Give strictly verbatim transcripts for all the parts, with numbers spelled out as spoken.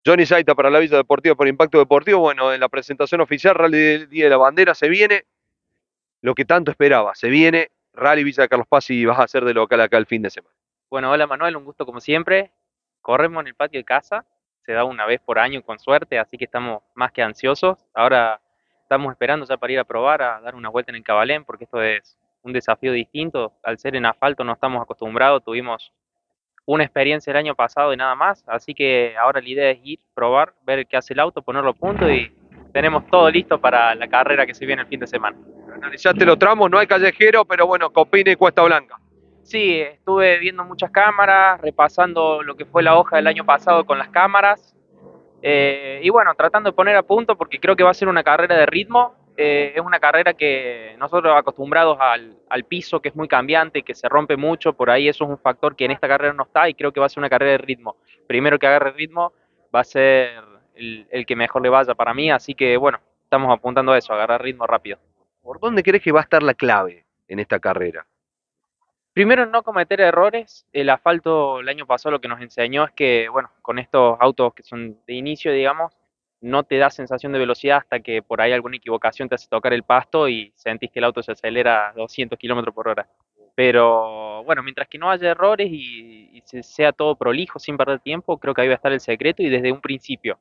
Johnny Saita para la Villa Deportiva por Impacto Deportivo. Bueno, en la presentación oficial, Rally del Día de la Bandera se viene lo que tanto esperaba. Se viene Rally Villa de Carlos Paz y vas a ser de local acá el fin de semana. Bueno, hola Manuel, un gusto como siempre. Corremos en el patio de casa, se da una vez por año con suerte, así que estamos más que ansiosos. Ahora estamos esperando ya para ir a probar, a dar una vuelta en el Cabalén, porque esto es un desafío distinto. Al ser en asfalto no estamos acostumbrados, tuvimos una experiencia el año pasado y nada más, así que ahora la idea es ir, probar, ver qué hace el auto, ponerlo a punto y tenemos todo listo para la carrera que se viene el fin de semana. Analizaste los tramos, no hay callejero, pero bueno, Copina y Cuesta Blanca. Sí, estuve viendo muchas cámaras, repasando lo que fue la hoja del año pasado con las cámaras. Eh, y bueno, tratando de poner a punto porque creo que va a ser una carrera de ritmo. Eh, es una carrera que nosotros acostumbrados al, al piso, que es muy cambiante, que se rompe mucho, por ahí eso es un factor que en esta carrera no está y creo que va a ser una carrera de ritmo. Primero que agarre ritmo va a ser el, el que mejor le vaya para mí, así que bueno, estamos apuntando a eso, a agarrar ritmo rápido. ¿Por dónde crees que va a estar la clave en esta carrera? Primero, no cometer errores. El asfalto el año pasado lo que nos enseñó es que, bueno, con estos autos que son de inicio, digamos, no te da sensación de velocidad hasta que por ahí alguna equivocación te hace tocar el pasto y sentís que el auto se acelera a doscientos kilómetros por hora. Pero bueno, mientras que no haya errores y, y se- sea todo prolijo sin perder tiempo, creo que ahí va a estar el secreto y desde un principio.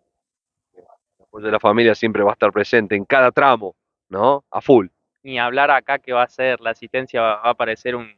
El apoyo de la familia siempre va a estar presente en cada tramo, ¿no? A full. Ni hablar acá que va a ser la asistencia, va, va a parecer un,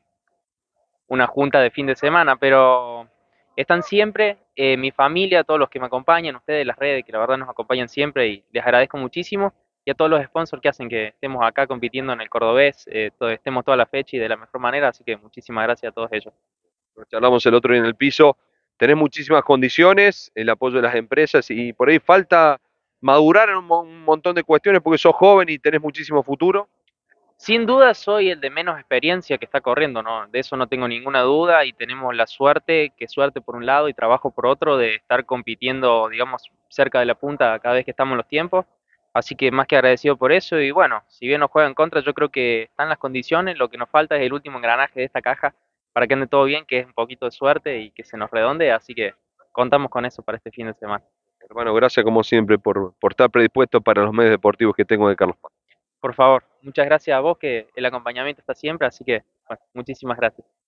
una junta de fin de semana, pero están siempre, eh, mi familia, todos los que me acompañan, ustedes, las redes, que la verdad nos acompañan siempre y les agradezco muchísimo, y a todos los sponsors que hacen que estemos acá compitiendo en el Cordobés, eh, todo, estemos toda la fecha y de la mejor manera, así que muchísimas gracias a todos ellos. Nos charlamos el otro día en el piso. Tenés muchísimas condiciones, el apoyo de las empresas y por ahí falta madurar en un, mo- un montón de cuestiones porque sos joven y tenés muchísimo futuro. Sin duda soy el de menos experiencia que está corriendo, ¿no? De eso no tengo ninguna duda y tenemos la suerte, que suerte por un lado y trabajo por otro, de estar compitiendo, digamos, cerca de la punta cada vez que estamos en los tiempos. Así que más que agradecido por eso y bueno, si bien nos juega en contra, yo creo que están las condiciones, lo que nos falta es el último engranaje de esta caja para que ande todo bien, que es un poquito de suerte y que se nos redonde, así que contamos con eso para este fin de semana. Hermano, gracias como siempre por, por estar predispuesto para los medios deportivos que tengo de Carlos Paz. Por favor, muchas gracias a vos, que el acompañamiento está siempre, así que bueno, muchísimas gracias.